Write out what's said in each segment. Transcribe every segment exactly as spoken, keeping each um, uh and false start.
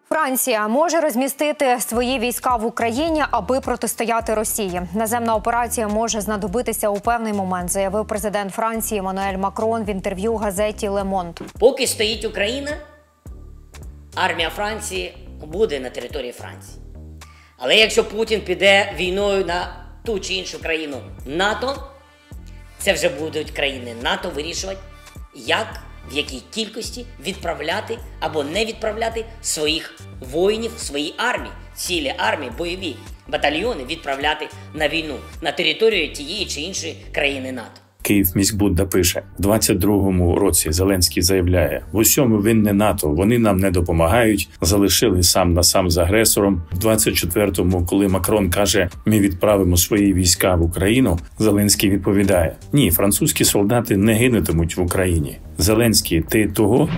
Франція може розмістити свої війська в Україні, аби протистояти Росії. Наземна операція може знадобитися у певний момент, заявив президент Франції Еммануель Макрон в інтерв'ю газеті «Ле Монд». Поки стоїть Україна, армія Франції буде на території Франції. Але якщо Путін піде війною на ту чи іншу країну НАТО, це вже будуть країни НАТО вирішувати, як, в якій кількості відправляти або не відправляти своїх воїнів, свої армії, цілі армії, бойові батальйони відправляти на війну на територію тієї чи іншої країни НАТО. Київміськбудда пише, в двадцять другому році Зеленський заявляє, в усьому винне НАТО, вони нам не допомагають, залишили сам на сам з агресором. В двадцять четвертому, коли Макрон каже, ми відправимо свої війська в Україну, Зеленський відповідає, ні, французькі солдати не гинутимуть в Україні. Зеленський, ти того?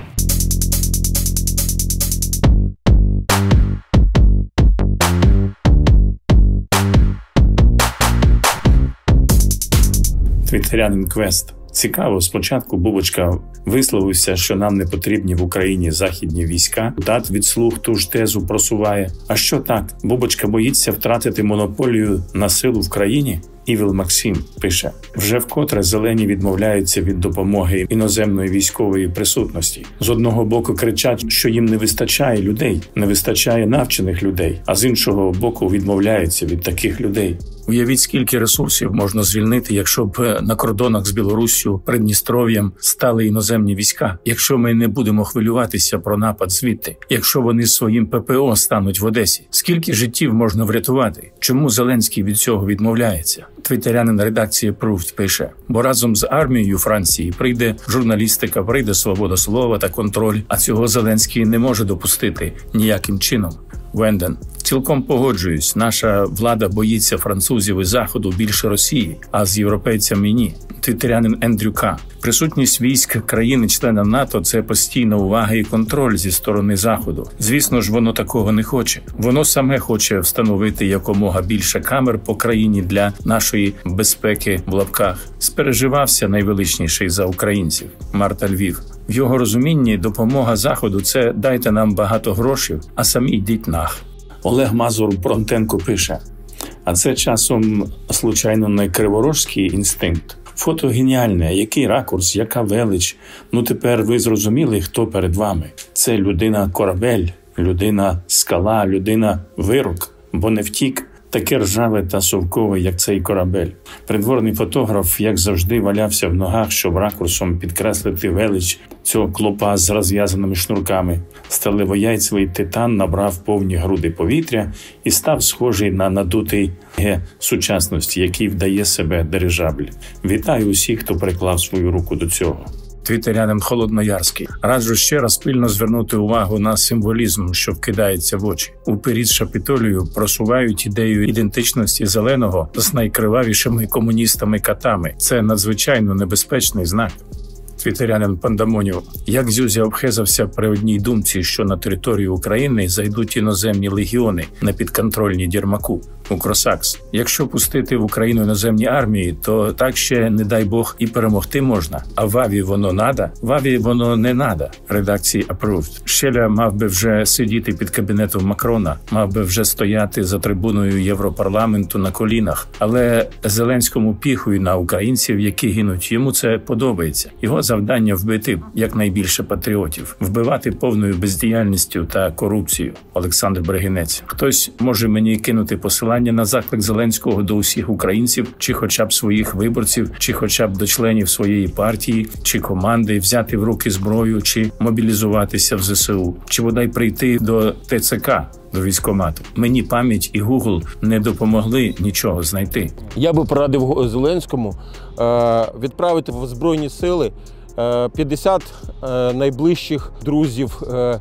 Твіттерянин Квест. Цікаво, спочатку Бубочка висловився, що нам не потрібні в Україні західні війська. Тат від слуг ту ж тезу просуває. А що так? Бубочка боїться втратити монополію на силу в країні? Івіл Максим пише, вже вкотре зелені відмовляються від допомоги іноземної військової присутності. З одного боку кричать, що їм не вистачає людей, не вистачає навчених людей, а з іншого боку відмовляються від таких людей. Уявіть, скільки ресурсів можна звільнити, якщо б на кордонах з Білоруссю, Придністров'ям стали іноземні війська, якщо ми не будемо хвилюватися про напад звідти, якщо вони своїм ППО стануть в Одесі. Скільки життів можна врятувати? Чому Зеленський від цього відмовляється? Твіттерянин редакції Proved пише, бо разом з армією Франції прийде журналістика, прийде свобода слова та контроль, а цього Зеленський не може допустити ніяким чином. Венден. Цілком погоджуюсь, наша влада боїться французів і Заходу більше Росії, а з європейцями ні. Твіттерянин Ендрю К. Присутність військ країни-члена НАТО – це постійна увага і контроль зі сторони Заходу. Звісно ж, воно такого не хоче. Воно саме хоче встановити якомога більше камер по країні для нашої безпеки в лапках. Спереживався найвеличніший за українців – Марта Львів. В його розумінні допомога Заходу – це «дайте нам багато грошей, а самі йдіть нах». Олег Мазур-Пронтенко пише, а це часом, случайно, не криворожський інстинкт. Фото геніальне, який ракурс, яка велич. Ну тепер ви зрозуміли, хто перед вами. Це людина-корабель, людина-скала, людина-вирок, бо не втік. Таке ржаве та совкове, як цей корабель. Придворний фотограф, як завжди, валявся в ногах, щоб ракурсом підкреслити велич цього клопа з розв'язаними шнурками. Сталевояйцевий титан набрав повні груди повітря і став схожий на надутий ге сучасності, який вдає себе дирижабль. Вітаю усіх, хто приклав свою руку до цього. Твіттерянин Холодноярський. Раджу ще раз пильно звернути увагу на символізм, що вкидається в очі. У період Шапітолію просувають ідею ідентичності зеленого з найкривавішими комуністами-катами. Це надзвичайно небезпечний знак. Твіттерянин Пандамонів. Як Зюзя обхезався при одній думці, що на територію України зайдуть іноземні легіони на підконтрольні Єрмаку. Укросакс. Якщо пустити в Україну іноземні армії, то так ще, не дай Бог, і перемогти можна. А Ваві воно надо? Ваві воно не надо. Редакції Approved. Щеля мав би вже сидіти під кабінетом Макрона, мав би вже стояти за трибуною Європарламенту на колінах. Але Зеленському піхою на українців, які гинуть, йому це подобається. Його завдання вбити якнайбільше патріотів, вбивати повною бездіяльністю та корупцією. Олександр Бригинець. Хтось може мені кинути посилання на заклик Зеленського до усіх українців, чи хоча б своїх виборців, чи хоча б до членів своєї партії, чи команди, взяти в руки зброю, чи мобілізуватися в ЗСУ, чи бодай прийти до ТЦК, до військкомату. Мені пам'ять і Google не допомогли нічого знайти. Я би порадив Зеленському е, відправити в Збройні сили е, п'ятдесят е, найближчих друзів е,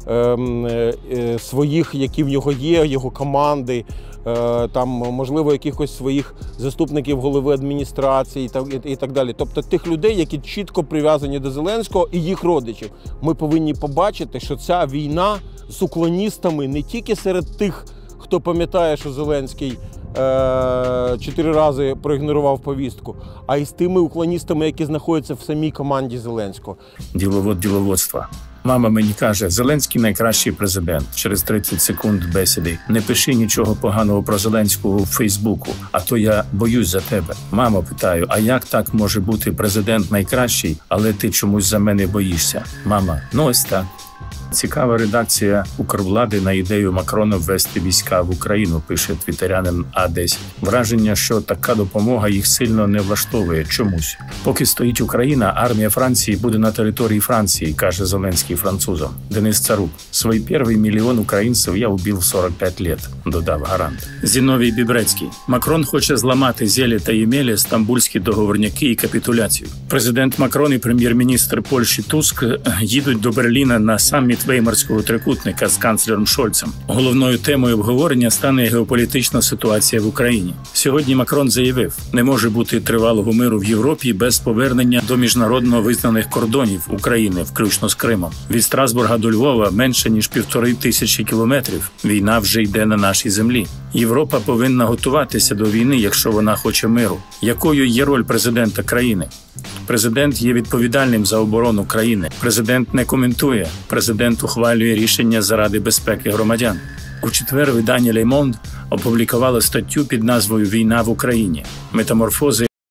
е, е, своїх, які в нього є, його команди, е, там, можливо, якихось своїх заступників голови адміністрації і, і так далі. Тобто тих людей, які чітко прив'язані до Зеленського і їх родичів. Ми повинні побачити, що ця війна з уклоністами не тільки серед тих, хто пам'ятає, що Зеленський чотири рази проігнорував повістку, а й з тими уклоністами, які знаходяться в самій команді Зеленського. Діловод діловодства. Мама мені каже, Зеленський найкращий президент. Через тридцять секунд бесіди. Не пиши нічого поганого про Зеленського у Фейсбуку, а то я боюсь за тебе. Мамо, питаю, а як так може бути президент найкращий, але ти чомусь за мене боїшся? Мама, ну ось так. Цікава редакція «Укрвлади» на ідею Макрона ввести війська в Україну, пише твітерянин А десять. Враження, що така допомога їх сильно не влаштовує чомусь. Поки стоїть Україна, армія Франції буде на території Франції, каже Зеленський французам. Денис Царук. Свій перший мільйон українців я убив в сорок п'ять років, додав гарант. Зіновій Бібрецький. Макрон хоче зламати зелі та ємелі, стамбульські договорняки і капітуляцію. Президент Макрон і прем'єр-міністр Польщі Туск їдуть до Берліна на саміт Веймарського трикутника з канцлером Шольцем. Головною темою обговорення стане геополітична ситуація в Україні. Сьогодні Макрон заявив, не може бути тривалого миру в Європі без повернення до міжнародно визнаних кордонів України, включно з Кримом. Від Страсбурга до Львова менше ніж півтори тисячі кілометрів. Війна вже йде на нашій землі. Європа повинна готуватися до війни, якщо вона хоче миру. Якою є роль президента країни? Президент є відповідальним за оборону країни. Президент не коментує. Президент ухвалює рішення заради безпеки громадян. У четвер видання «Le Monde» опублікувало статтю під назвою «Війна в Україні. Метаморфози